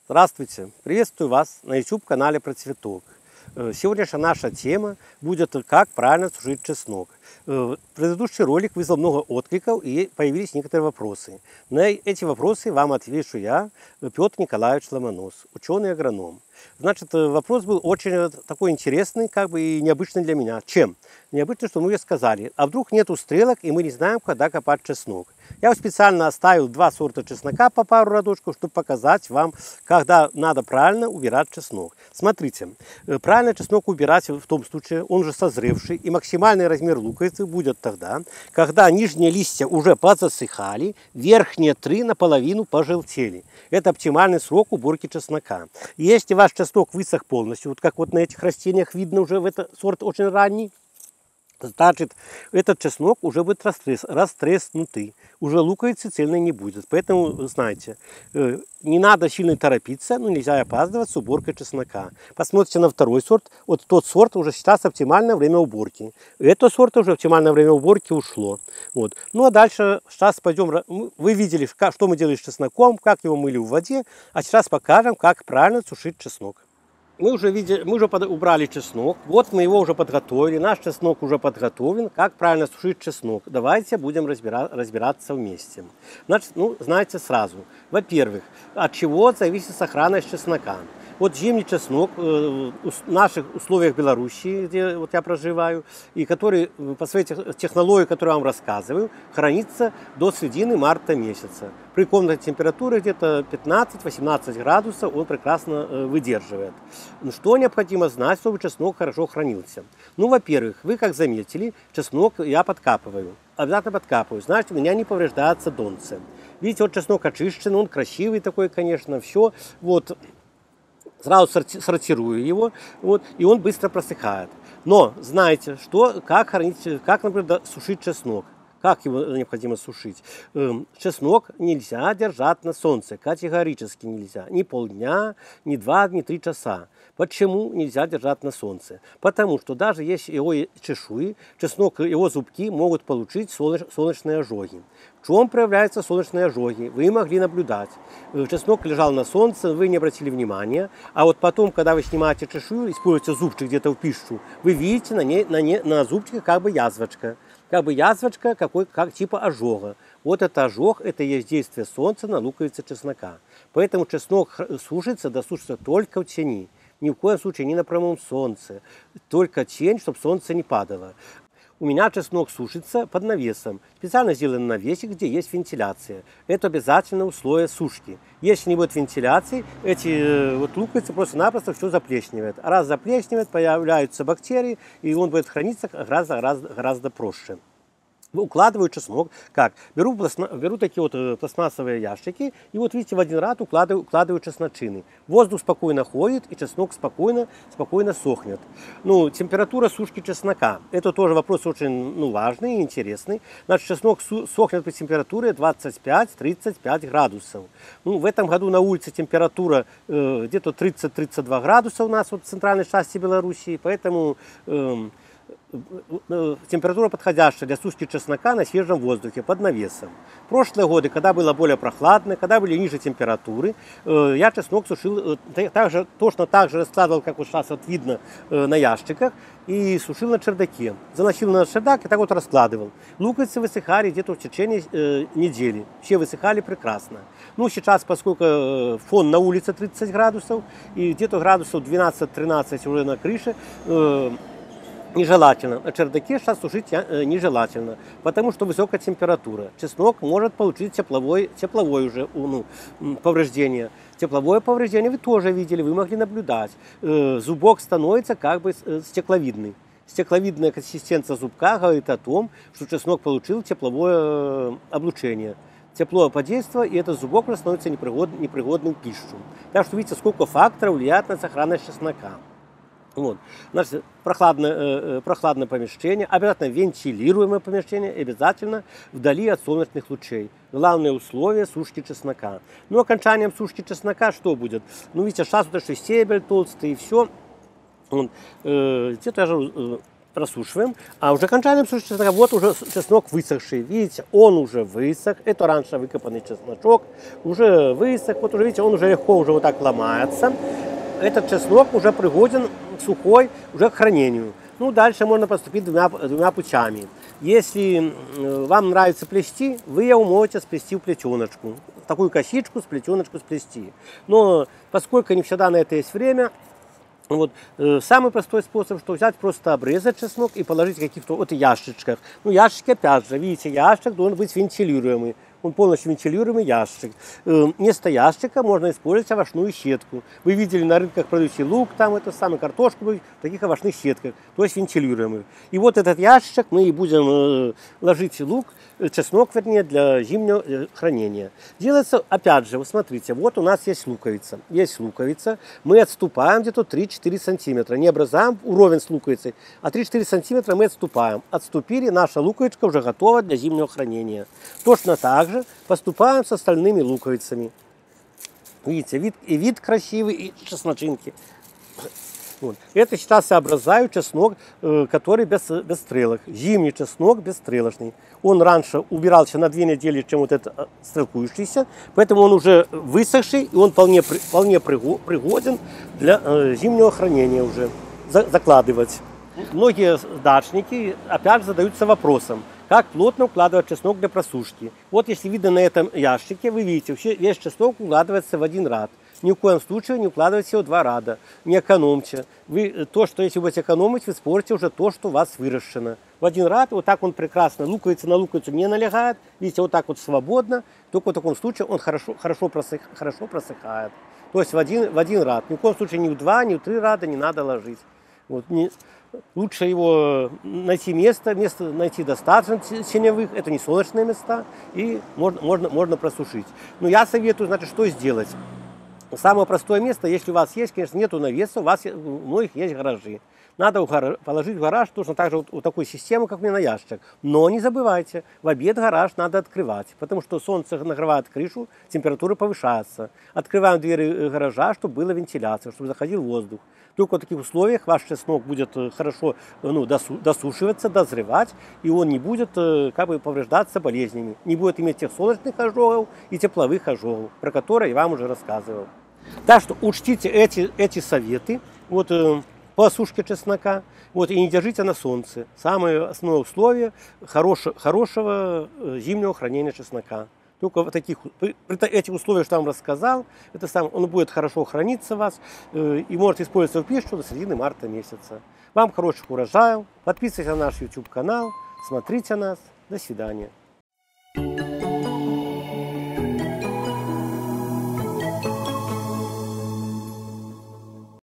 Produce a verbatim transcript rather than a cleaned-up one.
Здравствуйте! Приветствую вас на YouTube-канале про цветок. Сегодняшняя наша тема будет «Как правильно сушить чеснок». Предыдущий ролик вызвал много откликов и появились некоторые вопросы. На эти вопросы вам отвечу я, Петр Николаевич Ломонос, ученый-агроном. Значит, вопрос был очень такой интересный, как бы и необычный для меня. Чем? Необычно, что мы сказали, а вдруг нету стрелок и мы не знаем, когда копать чеснок. Я специально оставил два сорта чеснока по пару рядочков, чтобы показать вам, когда надо правильно убирать чеснок. Смотрите, правильно чеснок убирать в том случае, он уже созревший, и максимальный размер луковицы будет тогда, когда нижние листья уже подзасыхали, верхние три наполовину пожелтели. Это оптимальный срок уборки чеснока. Если ваш чеснок высох полностью, вот как вот на этих растениях видно уже, в этот сорт очень ранний, значит, этот чеснок уже будет растрес, растреснутый, уже луковицы цельной не будет. Поэтому, знаете, не надо сильно торопиться, но нельзя опаздывать с уборкой чеснока. Посмотрите на второй сорт. Вот тот сорт уже сейчас оптимальное время уборки. Этот сорт уже оптимальное время уборки ушло. Вот. Ну а дальше сейчас пойдем. Вы видели, что мы делали с чесноком, как его мыли в воде. А сейчас покажем, как правильно сушить чеснок. Мы уже, видели, мы уже убрали чеснок, вот мы его уже подготовили, наш чеснок уже подготовлен. Как правильно сушить чеснок? Давайте будем разбира, разбираться вместе. Значит, ну, знаете сразу, во-первых, от чего зависит сохранность чеснока. Вот зимний чеснок э, в наших условиях Белоруссии, где вот я проживаю, и который по своей технологии, которую я вам рассказываю, хранится до середины марта месяца. При комнатной температуре где-то пятнадцать-восемнадцать градусов он прекрасно э, выдерживает. Ну, что необходимо знать, чтобы чеснок хорошо хранился? Ну, во-первых, вы как заметили, чеснок я подкапываю. Обязательно подкапываю. Значит, у меня не повреждается донце. Видите, вот чеснок очищен, он красивый такой, конечно, все. Вот. Сразу сортирую его, вот, и он быстро просыхает. Но знаете, что, как, хранить, как, например, сушить чеснок. Как его необходимо сушить? Чеснок нельзя держать на солнце, категорически нельзя. Ни полдня, ни два, ни три часа. Почему нельзя держать на солнце? Потому что даже если его чешуи, чеснок, его зубки могут получить солнечные ожоги. В чем проявляются солнечные ожоги? Вы могли наблюдать. Чеснок лежал на солнце, вы не обратили внимания. А вот потом, когда вы снимаете чешую, используете зубчик где-то в пищу, вы видите на, ней, на, ней, на зубчике как бы язвочка. Как бы язвочка, какой, как типа ожога. Вот это ожог, это и есть действие солнца на луковице чеснока. Поэтому чеснок сушится, досушится только в тени. Ни в коем случае не на прямом солнце. Только тень, чтобы солнце не падало. У меня чеснок сушится под навесом. Специально сделан навесик, где есть вентиляция. Это обязательное условие сушки. Если не будет вентиляции, эти вот луковицы просто-напросто все заплесневает. А раз заплесневает, появляются бактерии, и он будет храниться гораздо, гораздо, гораздо проще. Укладываю чеснок, как? Беру, беру такие вот пластмассовые ящики, и вот видите, в один ряд укладываю, укладываю чесночины. Воздух спокойно ходит, и чеснок спокойно, спокойно сохнет. Ну, температура сушки чеснока. Это тоже вопрос очень ну, важный и интересный. Значит, чеснок сохнет при температуре двадцать пять — тридцать пять градусов. Ну, в этом году на улице температура э, где-то тридцать-тридцать два градуса у нас вот, в центральной части Белоруссии, поэтому... Э, температура подходящая для сушки чеснока на свежем воздухе, под навесом. В прошлые годы, когда было более прохладно, когда были ниже температуры, я чеснок сушил, также, точно так же раскладывал, как вот сейчас вот видно на ящиках, и сушил на чердаке. Заносил на чердак и так вот раскладывал. Луковицы высыхали где-то в течение э, недели. Все высыхали прекрасно. Ну, сейчас, поскольку фон на улице тридцать градусов, и где-то градусов двенадцать-тринадцать уже на крыше, э, нежелательно. На чердаке сейчас сушить нежелательно, потому что высокая температура. Чеснок может получить тепловое, тепловое уже ну, повреждение. Тепловое повреждение вы тоже видели, вы могли наблюдать. Зубок становится как бы стекловидный. Стекловидная консистенция зубка говорит о том, что чеснок получил тепловое облучение. Тепло подействовало, и этот зубок уже становится непригодным, непригодным к пищу. Так что видите, сколько факторов влияет на сохранность чеснока. Вот. Значит, прохладное, э, прохладное помещение, обязательно вентилируемое помещение, обязательно вдали от солнечных лучей. Главное условие сушки чеснока. Ну, окончанием сушки чеснока что будет? Ну, видите, сейчас вот еще стебель толстый и все. Вот. Э, где-то я же, э, просушиваем, а уже окончательным сушить чеснока, вот уже чеснок высохший, видите, он уже высох, это раньше выкопанный чесночок, уже высох, вот уже видите, он уже легко уже вот так ломается, этот чеснок уже пригоден сухой уже к хранению. Ну, дальше можно поступить двумя, двумя путями. Если вам нравится плести, вы его можете сплести в плетеночку, такую косичку с плетеночку сплести. Но поскольку не всегда на это есть время, вот, э, самый простой способ, что взять, просто обрезать чеснок и положить в каких-то вот ящичках. Ну, ящики, опять же, видите, ящик должен быть вентилируемый. Он полностью вентилируемый ящик. Э, вместо ящика можно использовать овощную сетку. Вы видели на рынках продаются лук, там это самое, картошку в таких овощных сетках, то есть вентилируемый. И вот этот ящик мы и будем э, ложить лук, э, чеснок, вернее, для зимнего э, хранения. Делается, опять же, вы смотрите, вот у нас есть луковица. Есть луковица, мы отступаем где-то три-четыре сантиметра. Не образуем уровень с луковицей, а три-четыре сантиметра мы отступаем. Отступили, наша луковичка уже готова для зимнего хранения. Точно так же поступаем с остальными луковицами. Видите, вид, и вид красивый, и чесночинки. Вот. Это сейчас образую чеснок, э, который без, без стрелок. Зимний чеснок бесстрелочный. Он раньше убирался на две недели, чем вот этот стрелкующийся, поэтому он уже высохший, и он вполне, вполне пригоден для э, зимнего хранения уже, за, закладывать. Многие дачники опять задаются вопросом, как плотно укладывать чеснок для просушки. Вот если видно на этом ящике, вы видите, весь чеснок укладывается в один ряд. Ни в коем случае не укладывайте его в два ряда. Не экономьте. Вы, то, что если вы будете экономить, вы испортите уже то, что у вас выращено. В один ряд, вот так он прекрасно, луковица на луковицу не налегает. Видите, вот так вот свободно. Только в таком случае он хорошо, хорошо, просых, хорошо просыхает. То есть в один, в один ряд. Ни в коем случае ни в два, ни в три ряда не надо ложить. Вот, не, лучше его найти место, место найти достаточно теневых, это не солнечные места, и можно, можно, можно просушить. Но я советую, значит, что сделать. Самое простое место, если у вас есть, конечно, нету навеса, у вас у многих есть гаражи. Надо положить в гараж точно так же вот, вот такую систему, как у меня на ящик. Но не забывайте, в обед гараж надо открывать, потому что солнце нагревает крышу, температура повышается. Открываем двери гаража, чтобы была вентиляция, чтобы заходил воздух. Только в таких условиях ваш чеснок будет хорошо ну, досушиваться, дозревать, и он не будет как бы повреждаться болезнями. Не будет иметь тех солнечных ожогов и тепловых ожогов, про которые я вам уже рассказывал. Так что учтите эти, эти советы вот, по сушке чеснока, вот, и не держите на солнце. Самое основное условие хорошего, хорошего зимнего хранения чеснока. Только в таких, при этих условиях, что я вам рассказал, это сам, он будет хорошо храниться у вас э, и может использоваться в пищу до середины марта месяца. Вам хороших урожаев, подписывайтесь на наш YouTube канал, смотрите нас. До свидания.